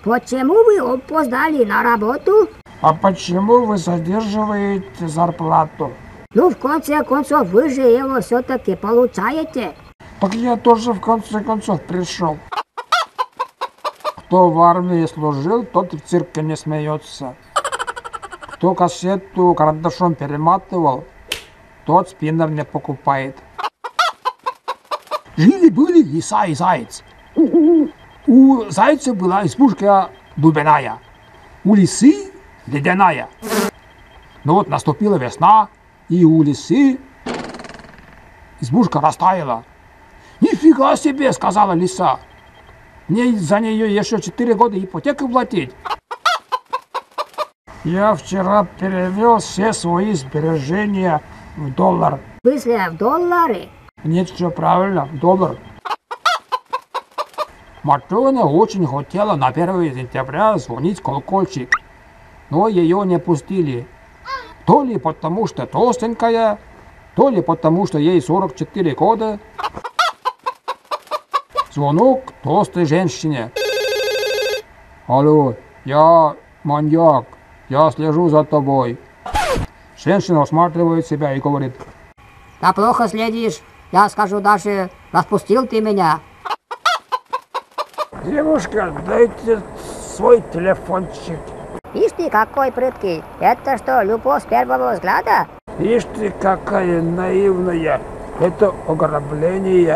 Почему вы опоздали на работу? А почему вы задерживаете зарплату? Ну, в конце концов, вы же его все-таки получаете. Так я тоже в конце концов пришел. Кто в армии служил, тот в цирке не смеется. Кто кассету карандашом перематывал, тот спиннер не покупает. Жили-были лиса и заяц. У зайца была избушка дубяная, у лисы ледяная. Но вот наступила весна, и у лисы избушка растаяла. «Нифига себе!» — сказала лиса. «Мне за нее еще 4 года ипотеку платить». Я вчера перевел все свои сбережения в доллар. В смысле, в доллары? Нет, все правильно, в доллар. Матрона очень хотела на 1 сентября звонить в колокольчик, но ее не пустили. То ли потому, что толстенькая, то ли потому, что ей 44 года. Звонок толстой женщине. Алло, я маньяк, я слежу за тобой. Женщина осматривает себя и говорит: Да плохо следишь. Я скажу даже, распустил ты меня. Девушка, дайте свой телефончик. Ишь ты, какой прыткий. Это что, любовь с первого взгляда? Ишь ты, какая наивная. Это ограбление.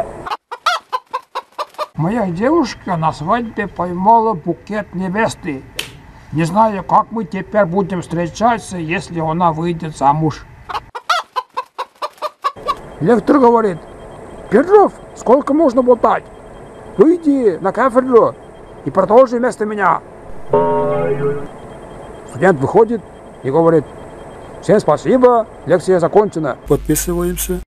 Моя девушка на свадьбе поймала букет невесты. Не знаю, как мы теперь будем встречаться, если она выйдет замуж. Лектор говорит: Петров, сколько можно болтать? Выйди на кафедру и продолжи вместо меня. Студент выходит и говорит: всем спасибо, лекция закончена. Подписываемся.